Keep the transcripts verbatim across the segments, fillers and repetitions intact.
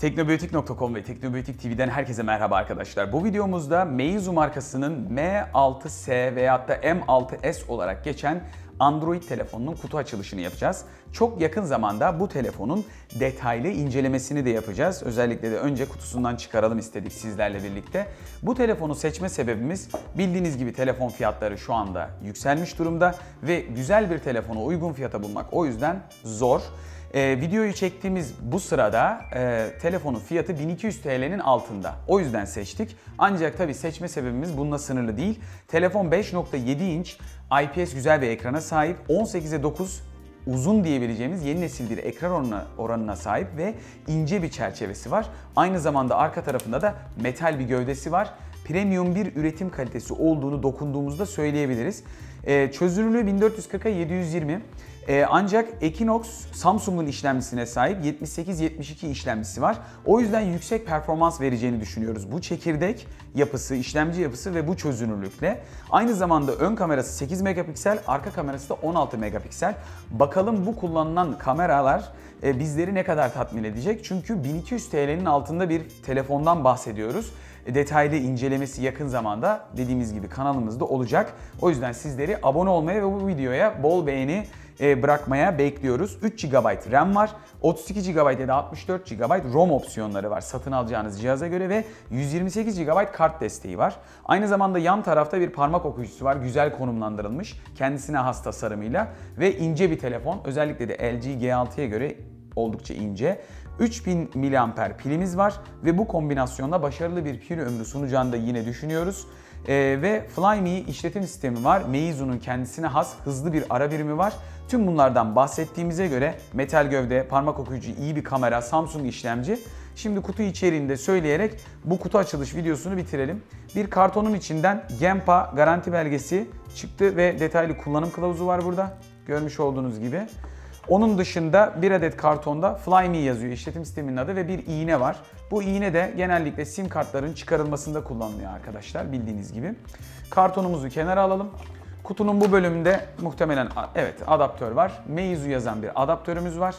teknobiyotik nokta com ve Teknobiyotik T V'den herkese merhaba arkadaşlar. Bu videomuzda Meizu markasının M altı S veyahut da M altı S olarak geçen Android telefonunun kutu açılışını yapacağız. Çok yakın zamanda bu telefonun detaylı incelemesini de yapacağız. Özellikle de önce kutusundan çıkaralım istedik sizlerle birlikte. Bu telefonu seçme sebebimiz bildiğiniz gibi telefon fiyatları şu anda yükselmiş durumda ve güzel bir telefonu uygun fiyata bulmak o yüzden zor. Ee, videoyu çektiğimiz bu sırada e, telefonun fiyatı bin iki yüz T L'nin altında. O yüzden seçtik. Ancak tabii seçme sebebimiz bununla sınırlı değil. Telefon beş nokta yedi inç I P S güzel bir ekrana sahip. on sekize dokuz uzun diyebileceğimiz yeni nesil bir ekran oranına, oranına sahip ve ince bir çerçevesi var. Aynı zamanda arka tarafında da metal bir gövdesi var. Premium bir üretim kalitesi olduğunu dokunduğumuzda söyleyebiliriz. Ee, çözünürlüğü bin dört yüz kırk'a yedi yüz yirmi. Ee, ancak Exynos Samsung'un işlemcisine sahip yetmiş sekiz yetmiş iki işlemcisi var. O yüzden yüksek performans vereceğini düşünüyoruz. Bu çekirdek yapısı, işlemci yapısı ve bu çözünürlükle. Aynı zamanda ön kamerası sekiz megapiksel, arka kamerası da on altı megapiksel. Bakalım bu kullanılan kameralar e, bizleri ne kadar tatmin edecek? Çünkü bin iki yüz T L'nin altında bir telefondan bahsediyoruz. Detaylı incelemesi yakın zamanda dediğimiz gibi kanalımızda olacak. O yüzden sizleri abone olmaya ve bu videoya bol beğeni bırakmaya bekliyoruz. üç gigabayt RAM var. otuz iki gigabayt ya da altmış dört gigabayt ROM opsiyonları var satın alacağınız cihaza göre ve yüz yirmi sekiz gigabayt kart desteği var. Aynı zamanda yan tarafta bir parmak okuyucusu var. Güzel konumlandırılmış. Kendisine has tasarımıyla ve ince bir telefon. Özellikle de L G G altıya göre oldukça ince. üç bin miliamper pilimiz var ve bu kombinasyonla başarılı bir pil ömrü sunacağını da yine düşünüyoruz. Ee, ve Flyme işletim sistemi var. Meizu'nun kendisine has hızlı bir ara birimi var. Tüm bunlardan bahsettiğimize göre metal gövde, parmak okuyucu, iyi bir kamera, Samsung işlemci. Şimdi kutu içeriğinde söyleyerek bu kutu açılış videosunu bitirelim. Bir kartonun içinden Gempa garanti belgesi çıktı ve detaylı kullanım kılavuzu var burada. Görmüş olduğunuz gibi. Onun dışında bir adet kartonda Flyme yazıyor, işletim sisteminin adı ve bir iğne var. Bu iğne de genellikle sim kartların çıkarılmasında kullanılıyor arkadaşlar bildiğiniz gibi. Kartonumuzu kenara alalım. Kutunun bu bölümünde muhtemelen evet adaptör var. Meizu yazan bir adaptörümüz var.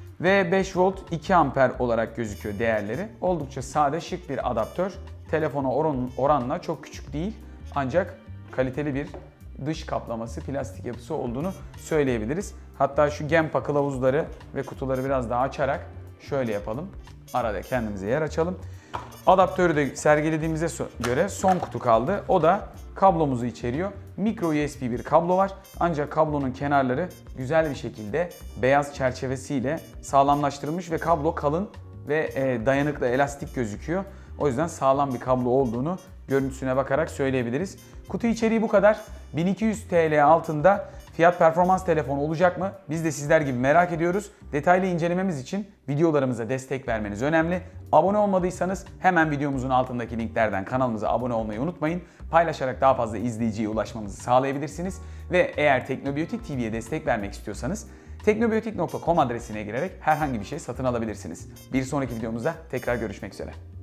Ve beş volt iki amper olarak gözüküyor değerleri. Oldukça sade şık bir adaptör. Telefona oran, oranla çok küçük değil ancak kaliteli bir dış kaplaması, plastik yapısı olduğunu söyleyebiliriz. Hatta şu Gempa kılavuzları ve kutuları biraz daha açarak şöyle yapalım. Arada kendimize yer açalım. Adaptörü de sergilediğimize göre son kutu kaldı. O da kablomuzu içeriyor. Micro U S B bir kablo var. Ancak kablonun kenarları güzel bir şekilde beyaz çerçevesiyle sağlamlaştırılmış ve kablo kalın ve dayanıklı, elastik gözüküyor. O yüzden sağlam bir kablo olduğunu görüntüsüne bakarak söyleyebiliriz. Kutu içeriği bu kadar. bin iki yüz T L altında fiyat performans telefonu olacak mı? Biz de sizler gibi merak ediyoruz. Detaylı incelememiz için videolarımıza destek vermeniz önemli. Abone olmadıysanız hemen videomuzun altındaki linklerden kanalımıza abone olmayı unutmayın. Paylaşarak daha fazla izleyiciye ulaşmamızı sağlayabilirsiniz. Ve eğer Teknobiyotik T V'ye destek vermek istiyorsanız teknobiyotik nokta com adresine girerek herhangi bir şey satın alabilirsiniz. Bir sonraki videomuzda tekrar görüşmek üzere.